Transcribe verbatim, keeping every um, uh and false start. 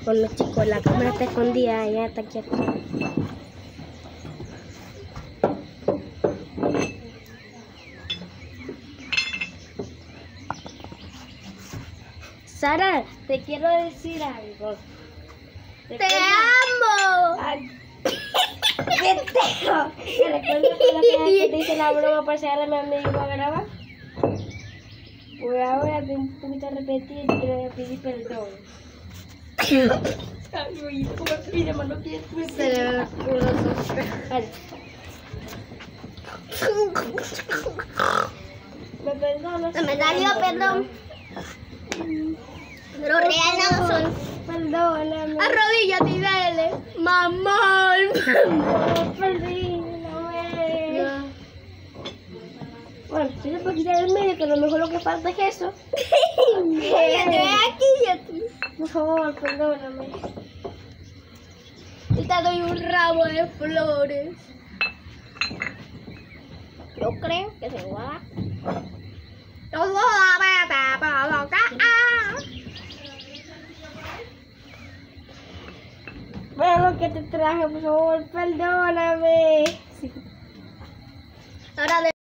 con los chicos. La cámara está escondida, ya está quieta. Sara, te quiero decir algo. ¡Te, ¡Te amo! Ay, ¿qué tengo? ¿Te recuerdas que la vez que te hice la broma para llegar a mi amigo a grabar? Pues ahora te un poquito arrepentida y te quiero pedir perdón. Ay, oye, ¿cómo me pide, mano? ¿Qué es? Se le ve oscuroso. Vale. ¿Me perdonas? Se me salió, perdón. Pero real no son. Perdóname. Arrodíllate y dale. Mamá. No, perdóname. No. Bueno, si se puede quitar el medio, que a lo mejor lo que falta es eso. Oye, te ve aquí y aquí. Por favor, perdóname. Y te doy un ramo de flores. Yo creo que se va a dar. Yo voy a ver, pero acá. Pero lo que te traje, por favor, perdóname. Ahora de